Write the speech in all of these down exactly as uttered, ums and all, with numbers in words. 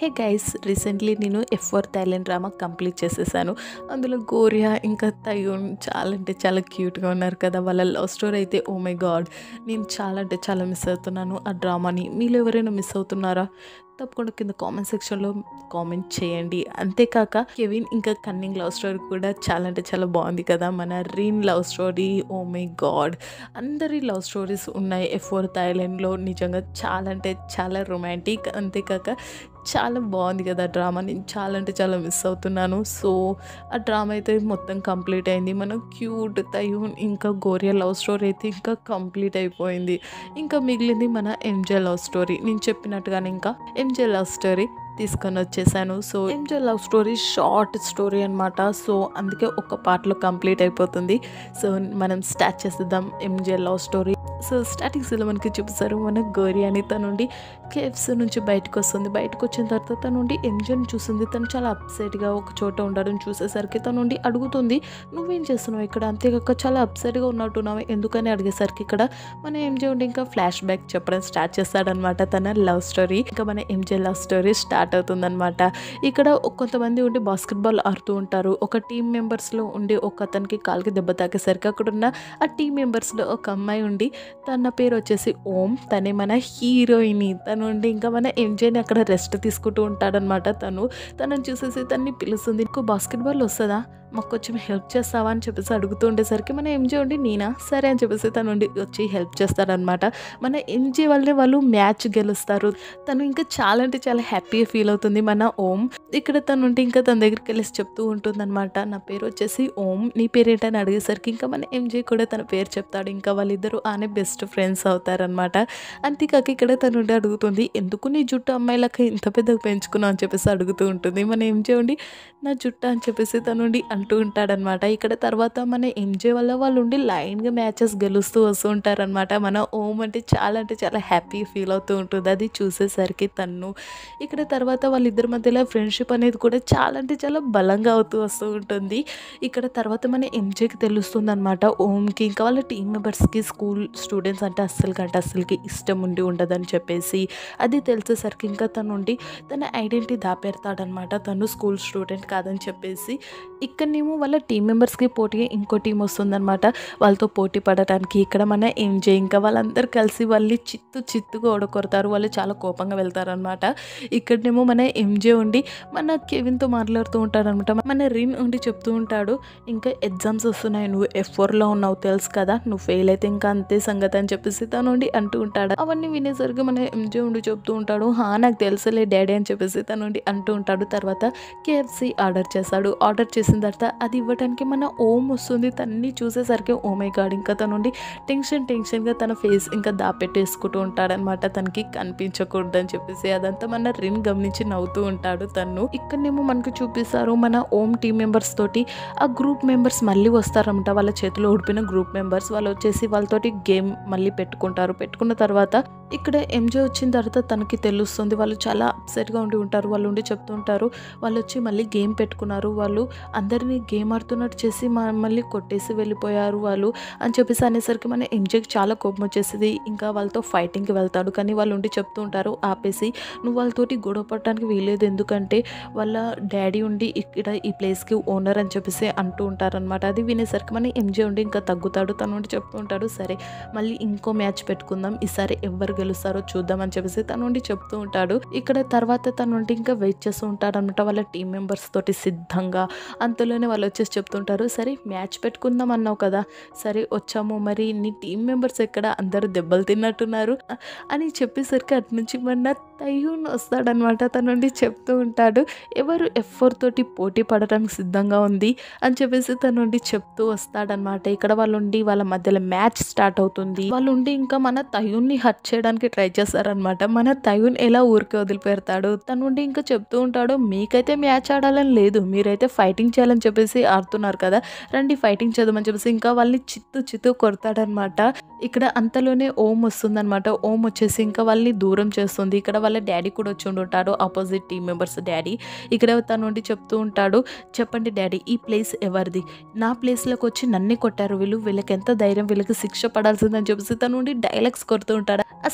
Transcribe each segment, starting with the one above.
హే guys, recently నేను F four Thailand drama complete చేసేసాను. అందులో గోరియా ఇంకా తయూన్ చాలా అంటే చాలా క్యూట్గా ఉన్నారు కదా. వాళ్ళ లవ్ స్టోరీ అయితే ఓ మై గాడ్, నేను చాలా అంటే చాలా మిస్ అవుతున్నాను ఆ డ్రామాని. మీరు ఎవరైనా మిస్ అవుతున్నారా? తప్పకుండా కింద కామెంట్ సెక్షన్లో కామెంట్ చేయండి. అంతేకాక కెవిన్ ఇంకా కన్నింగ్ లవ్ స్టోరీ కూడా చాలా అంటే చాలా బాగుంది కదా. మన Ren love story, oh my god, అందరి లవ్ స్టోరీస్ ఉన్నాయి ఎఫ్ ఫోర్ థైలాండ్లో. నిజంగా చాలా అంటే చాలా రొమాంటిక్, అంతేకాక చాలా బాగుంది కదా డ్రామా. నేను చాలా అంటే చాలా మిస్ అవుతున్నాను. సో ఆ డ్రామా అయితే మొత్తం కంప్లీట్ అయింది. మన క్యూట్ తయూన్ ఇంకా గోరియా లవ్ స్టోరీ అయితే ఇంకా కంప్లీట్ అయిపోయింది. ఇంకా మిగిలింది మన ఎంజే లవ్ స్టోరీ. నేను చెప్పినట్టుగానే ఇంకా ఎంజే లవ్ స్టోరీ తీసుకొని వచ్చేసాను. So MJ love story short story అనమాట. సో అందుకే ఒక పార్ట్లో కంప్లీట్ అయిపోతుంది. సో మనం స్టార్ట్ చేసేద్దాం ఎంజే లవ్ స్టోరీ. సో స్టార్టింగ్స్లో మనకి చూపిస్తారు మన గోరియాని తనుండి కేవ్స్ నుంచి బయటకు వస్తుంది. బయటకు వచ్చిన తర్వాత తనుండి ఎంజేని చూస్తుంది. తను చాలా అప్సెట్గా ఒక చోట ఉండడం చూసేసరికి తనుండి అడుగుతుంది, నువ్వేం చేస్తున్నావు ఇక్కడ? అంతేకాక చాలా అప్సెట్గా ఉన్నట్టున్నావు ఎందుకని అడిగేసరికి ఇక్కడ మన ఎంజే ఉండి ఇంకా ఫ్లాష్ బ్యాక్ చెప్పడం స్టార్ట్ చేస్తాడనమాట తన లవ్ స్టోరీ. ఇంకా మన ఎంజే లవ్ స్టోరీ స్టార్ట్ అవుతుందన్నమాట. ఇక్కడ కొంతమంది ఉండి బాస్కెట్బాల్ ఆడుతూ ఉంటారు. ఒక టీం మెంబర్స్లో ఉండి ఒక అతనికి కాలుకి దెబ్బ తాకేసరికి అక్కడున్న ఆ టీం మెంబర్స్లో ఒక అమ్మాయి ఉండి, తన పేరు వచ్చేసి ఓం, తనే మన హీరోయిన్. తను ఉండి ఇంకా మన ఎంజేని అక్కడ రెస్ట్ తీసుకుంటూ ఉంటాడనమాట. తను తనని చూసేసి తనని పిలుస్తుంది, నీకు బాస్కెట్బాల్ వస్తుందా, మాకు కొంచెం హెల్ప్ చేస్తావా అని చెప్పేసి అడుగుతూ ఉండేసరికి మన ఎంజే ఉండి నేనా సరే అని చెప్పేసి తను ఉండి వచ్చి హెల్ప్ చేస్తాడనమాట. మన ఎంజే వల్లే వాళ్ళు మ్యాచ్ గెలుస్తారు. తను ఇంకా చాలా అంటే చాలా హ్యాపీగా ఫీల్ అవుతుంది మన ఓం. ఇక్కడ తను ఉంటే ఇంకా తన దగ్గరికి వెళ్ళేసి చెప్తూ ఉంటుంది అనమాట, నా పేరు వచ్చేసి ఓం, నీ పేరు ఏంటని అడిగేసరికి ఇంకా మన ఎంజే కూడా తన పేరు చెప్తాడు. ఇంకా వాళ్ళిద్దరూ ఆనే బెస్ట్ ఫ్రెండ్స్ అవుతారనమాట. అంతేకాక ఇక్కడ తను ఉండి అడుగుతుంది, ఎందుకు నీ జుట్టు అమ్మాయిలకి ఇంత పెద్దగా పెంచుకున్నావు అని చెప్పేసి అడుగుతూ ఉంటుంది. మన ఎంజే ఉండి నా జుట్టు అని చెప్పేసి తనుండి అంటూ ఉంటాడనమాట. ఇక్కడ తర్వాత మన ఎంజే వల్ల వాళ్ళు ఉండి లైన్గా మ్యాచెస్ గెలుస్తూ వస్తూ ఉంటారనమాట. మన ఓం అంటే చాలా అంటే చాలా హ్యాపీ ఫీల్ అవుతూ ఉంటుంది అది చూసేసరికి తను. ఇక్కడ తర్వాత వాళ్ళిద్దరి మధ్యలో ఫ్రెండ్షిప్ అనేది కూడా చాలా అంటే చాలా బలంగా అవుతూ వస్తూ ఉంటుంది. ఇక్కడ తర్వాత మన ఎంజేకి తెలుస్తుంది అనమాట ఓంకి ఇంకా వాళ్ళ టీం మెంబర్స్కి స్కూల్ స్టూడెంట్స్ అంటే అస్సలకి అంటే అస్సలకి ఇష్టం ఉండి ఉండదని చెప్పేసి. అది తెలిసేసరికి ఇంకా తను ఉండి తన ఐడెంటిటీ దాపెడతాడనమాట, తను స్కూల్ స్టూడెంట్ కాదని చెప్పేసి. ఇక్కడనేమో వాళ్ళ టీం మెంబర్స్కి పోటీగా ఇంకో టీం వస్తుందన్నమాట వాళ్ళతో పోటీ పడటానికి. ఇక్కడ మన ఎంజే ఇంకా వాళ్ళందరూ కలిసి వాళ్ళని చిత్తు చిత్తుగా ఓడకొడతారు. వాళ్ళు చాలా కోపంగా వెళ్తారనమాట. ఇక్కడనేమో మన ఎంజే ఉండి మన కెవిన్తో మాట్లాడుతూ ఉంటాడనమాట. మన రిన్ ఉండి చెప్తూ ఉంటాడు, ఇంకా ఎగ్జామ్స్ వస్తున్నాయి, నువ్వు ఎఫ్ ఫోర్లో ఉన్నావు తెలుసు కదా, నువ్వు ఫెయిల్ అయితే ఇంకా అంతే సంగతి అని చెప్పేసి తను ఉండి అంటూ ఉంటాడు. అవన్నీ వినేసరికి మన ఎంజే ఉండి చెప్తూ ఉంటాడు, హా నాకు తెలుసులే డాడీ అని చెప్పేసి తను ఉండి అంటూ ఉంటాడు. తర్వాత కేఎఫ్సి ఆర్డర్ చేస్తాడు. ఆర్డర్ చేసిన తర్వాత అది ఇవ్వడానికి మన ఓం వస్తుంది. తన్ని చూసేసరికి ఓ మై గాడ్, ఇంకా తను ఉండి టెన్షన్ టెన్షన్గా తన ఫేస్ ఇంకా దాపెట్టేసుకుంటూ ఉంటాడనమాట, తనకి కనిపించకూడదు అని చెప్పేసి. అదంతా మన రిన్ గమనించి నవ్వుతూ ఉంటాడు తను. ఇక్కడనేమో మనకు చూపిస్తారు మన ఓం టీం మెంబర్స్ తోటి ఆ గ్రూప్ మెంబర్స్ మళ్ళీ వస్తారన్నమాట. వాళ్ళ చేతిలో ఓడిపోయిన గ్రూప్ మెంబర్స్ వాళ్ళు వచ్చేసి వాళ్ళతోటి గేమ్ మళ్ళీ పెట్టుకుంటారు. పెట్టుకున్న తర్వాత ఇక్కడ ఎంజే వచ్చిన తర్వాత తనకి తెలుస్తుంది వాళ్ళు చాలా అప్సెట్గా ఉండి ఉంటారు. వాళ్ళు ఉండి చెప్తూ ఉంటారు, వాళ్ళు వచ్చి మళ్ళీ గేమ్ పెట్టుకున్నారు, వాళ్ళు అందరినీ గేమ్ ఆడుతున్నట్టు చేసి మళ్ళీ కొట్టేసి వెళ్ళిపోయారు వాళ్ళు అని చెప్పేసి అనేసరికి మన ఎంజేకి చాలా కోపం వచ్చేసింది. ఇంకా వాళ్ళతో ఫైటింగ్కి వెళ్తాడు. కానీ వాళ్ళు ఉండి చెప్తూ ఉంటారు, ఆపేసి నువ్వు వాళ్ళతోటి గొడవ పడటానికి వీలేదు, ఎందుకంటే వాళ్ళ డాడీ ఉండి ఇక్కడ ఈ ప్లేస్కి ఓనర్ అని చెప్పేసి అంటూ ఉంటారనమాట. అది వినేసరికి మన ఎంజే ఉండి ఇంకా తగ్గుతాడు. తను ఉండి చెప్తూ ఉంటాడు, సరే మళ్ళీ ఇంకో మ్యాచ్ పెట్టుకుందాం, ఈసారి ఎవరు గెలుస్తారో చూద్దాం అని చెప్పేసి తను ఉండి చెప్తూ ఉంటాడు. ఇక్కడ తర్వాత తను ఉండి ఇంకా వెయిట్ చేస్తూ ఉంటాడు అనమాట వాళ్ళ టీం మెంబర్స్ తోటి సిద్ధంగా. అంతలోనే వాళ్ళు వచ్చేసి చెప్తుంటారు, సరే మ్యాచ్ పెట్టుకుందాం అన్నావు కదా, సరే వచ్చాము, మరి నీ టీం మెంబర్స్ ఎక్కడ, అందరూ దెబ్బలు తిన్నట్టున్నారు అని చెప్పేసరికి అటు నుంచి మన తయూన్ వస్తాడనమాట. తన నుండి చెప్తూ ఉంటాడు, ఎవరు ఎఫ్ ఫోర్ తోటి పోటీ పడడానికి సిద్ధంగా ఉంది అని చెప్పేసి తన నుండి చెప్తూ వస్తాడనమాట. ఇక్కడ వాళ్ళు ఉండి వాళ్ళ మధ్యలో మ్యాచ్ స్టార్ట్ అవుతుంది. వాళ్ళు ఉండి ఇంకా మన తయూన్ని హర్ట్ చేయడానికి ట్రై చేస్తారనమాట. మన తయూన్ ఎలా ఊరికే వదిలిపెడతాడు. తను ఉండి ఇంకా చెప్తూ ఉంటాడు, మీకైతే మ్యాచ్ ఆడాలని లేదు, మీరైతే ఫైటింగ్ చేయాలని చెప్పేసి ఆడుతున్నారు కదా, రండి ఫైటింగ్ చేద్దామని చెప్పేసి ఇంకా వాళ్ళని చిత్తు చిత్తు కొడతాడనమాట. ఇక్కడ అంతలోనే ఓం వస్తుందనమాట. ఓం వచ్చేసి ఇంకా వాళ్ళని దూరం చేస్తుంది. ఇక్కడ వాళ్ళ డాడీ కూడా వచ్చి ఉంటాడు, ఆపోజిట్ టీం మెంబర్స్ డాడీ. ఇక్కడ తను ఉండి చెప్తూ ఉంటాడు, చెప్పండి డాడీ ఈ ప్లేస్ ఎవరిది, నా ప్లేస్లోకి వచ్చి నన్నే కొట్టారు వీళ్ళు, వీళ్ళకి ఎంత ధైర్యం, వీళ్ళకి శిక్ష పడాల్సిందని చెప్పేసి తను ఉండి డైలాగ్స్ కొడుతూ ఉంటాడు. అసలు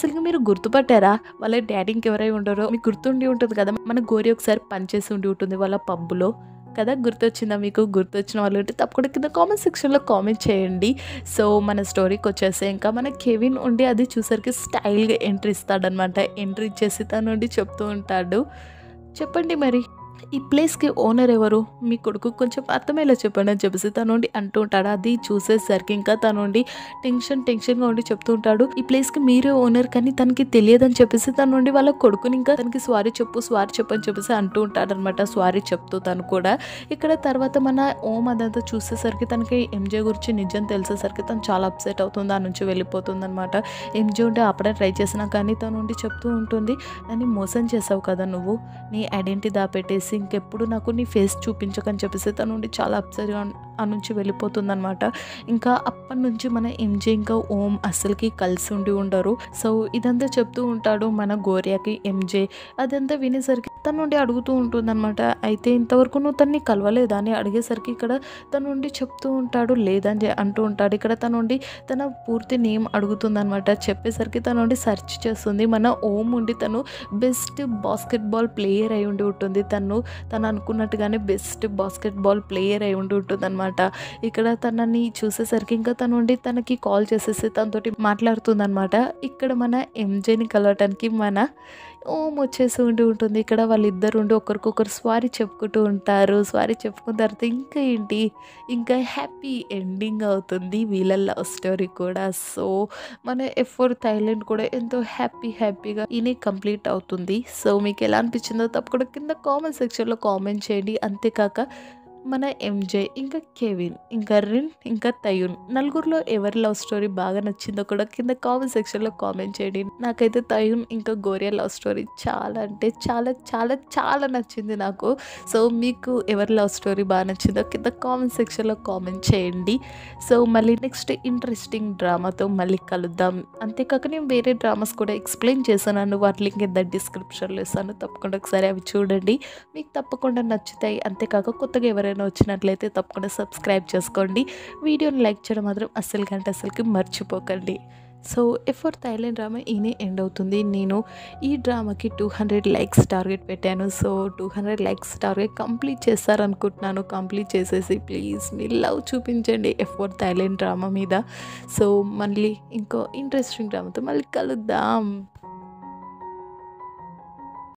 అసలుకి మీరు గుర్తుపట్టారా? వాళ్ళ డ్యాడీ ఇంకెవరై ఉండరో మీకు గుర్తుండి ఉంటుంది కదా! మన గౌరి ఒకసారి పనిచేసి ఉండి ఉంటుంది వాళ్ళ పబ్‌లో కదా! గుర్తొచ్చిందా మీకు? గుర్తొచ్చిన వాళ్ళు ఉంటే తప్పకుండా కింద కామెంట్ సెక్షన్‌లో కామెంట్ చేయండి. సో, మన స్టోరీకొచ్చేస్తే ఇంకా మన కెవిన్ ఉండి అది చూసరికి స్టైల్‌గా ఎంట్రీ ఇస్తాడనమాట. ఎంట్రీ ఇచ్చేసి తనుండి చెప్తూ ఉంటాడు. చెప్పండి మరి ఈ ప్లేస్‌కి ఓనర్ ఎవరు? మీ కొడుకుకి కొంచెం అర్థమయ్యేలా చెప్పండి అని చెప్పేసి తనుండి అంటూ ఉంటాడు. అది చూసేసరికి ఇంకా తనుండి టెన్షన్ టెన్షన్‌గా ఉండి చెప్తూ ఉంటాడు. ఈ ప్లేస్‌కి మీరే ఓనర్ కానీ తనకి తెలియదని చెప్పేసి తనుండి వాళ్ళ కొడుకుని ఇంకా తనకి సారీ చెప్పు, సారీ చెప్పు అని చెప్పేసి అంటూ ఉంటాడనమాట. సారీ చెప్తూ తను కూడా. ఇక్కడ తర్వాత మన ఓం అదంతా చూసేసరికి తనకి ఎంజే గురించి నిజం తెలిసేసరికి తను చాలా అప్సెట్ అవుతుంది. దాని నుంచి వెళ్ళిపోతుందనమాట. ఎంజే ఉంటే అప్పుడే ట్రై చేసినా కానీ తనుండి చెప్తూ ఉంటుంది. నన్ను మోసం చేసావు కదా నువ్వు. నీ ఐడెంటిటీ దాపెట్టేసి ఇంకెప్పుడు నాకు నీ ఫేస్ చూపించకని చెప్పేసి తను ఉండి చాలా అప్సెట్‌గా ఆ నుంచి వెళ్ళిపోతుందనమాట. ఇంకా అప్పటి నుంచి మన ఎంజే ఇంకా ఓం అస్సలకి కలిసి ఉండి ఉండరు. సో, ఇదంతా చెప్తూ ఉంటాడు మన గోరియాకి ఎంజే. అదంతా వినేసరికి తను ఉండి అడుగుతూ ఉంటుందనమాట. అయితే ఇంతవరకు నువ్వు తనని కలవలేదా అని అడిగేసరికి ఇక్కడ తను ఉండి చెప్తూ ఉంటాడు. లేదని జె అంటూ ఉంటాడు. ఇక్కడ తను ఉండి తన పూర్తి నేమ్ అడుగుతుందనమాట. చెప్పేసరికి తను ఉండి సెర్చ్ చేస్తుంది. మన ఓం ఉండి తను బెస్ట్ బాస్కెట్‌బాల్ ప్లేయర్ అయి ఉండి ఉంటుంది. తను తను అనుకున్నట్టుగానే బెస్ట్ బాస్కెట్‌బాల్ ప్లేయర్ అయి ఉండి ఉంటుందనమాట. ఇక్కడ తనని చూసేసరికి ఇంకా తను ఉండి తనకి కాల్ చేసేసి తనతోటి మాట్లాడుతుందనమాట. ఇక్కడ మన ఎంజేని కలవటానికి మన ఓం వచ్చేసి ఉండి ఉంటుంది. ఇక్కడ వాళ్ళిద్దరు ఉండి ఒకరికొకరు సారీ చెప్పుకుంటూ ఉంటారు. సారీ చెప్పుకున్న తర్వాత ఇంకా ఏంటి ఇంకా హ్యాపీ ఎండింగ్ అవుతుంది వీళ్ళ లవ్ స్టోరీ కూడా. సో, మన ఎఫ్ ఫర్ థాయిలాండ్ కూడా ఎంతో హ్యాపీ హ్యాపీగా ఇని కంప్లీట్ అవుతుంది. సో, మీకు ఎలా అనిపించిందో తప్పకుండా కింద కామెంట్ సెక్షన్‌లో కామెంట్ చేయండి. అంతేకాక మన ఎంజే, ఇంకా కెవిన్, ఇంకా రిన్, ఇంకా తయున్ నలుగురిలో ఎవరి లవ్ స్టోరీ బాగా నచ్చిందో కూడా కింద కామెంట్ సెక్షన్‌లో కామెంట్ చేయండి. నాకైతే తయున్ ఇంకా గోరియా లవ్ స్టోరీ చాలా అంటే చాలా చాలా చాలా నచ్చింది నాకు. సో, మీకు ఎవరి లవ్ స్టోరీ బాగా నచ్చిందో కింద కామెంట్ సెక్షన్‌లో కామెంట్ చేయండి. సో, మళ్ళీ నెక్స్ట్ ఇంట్రెస్టింగ్ డ్రామాతో మళ్ళీ కలుద్దాం. అంతేకాక నేను వేరే డ్రామాస్ కూడా ఎక్స్‌ప్లెయిన్ చేశాను. వాటి లింక్ కింద డిస్క్రిప్షన్‌లో ఇస్తాను. తప్పకుండా ఒకసారి అవి చూడండి. మీకు తప్పకుండా నచ్చుతాయి. అంతేకాక కొత్తగా ఎవరైనా వచ్చినట్లయితే తప్పకుండా సబ్స్క్రైబ్ చేసుకోండి. వీడియోని లైక్ చేయడం మాత్రం అస్సలకి అంటే అస్సలకి మర్చిపోకండి. So, F four Thailand drama ఈయనే ఎండ్ అవుతుంది. నేను ఈ డ్రామాకి టూ హండ్రెడ్ లైక్స్ టార్గెట్ పెట్టాను. So, two hundred likes target complete చేస్తారనుకుంటున్నాను. కంప్లీట్ చేసేసి ప్లీజ్ మీ లవ్ చూపించండి ఎఫ్ ఫర్ థాయిలాండ్ డ్రామా మీద. సో, మళ్ళీ ఇంకో ఇంట్రెస్టింగ్ డ్రామాతో మళ్ళీ కలుద్దాం.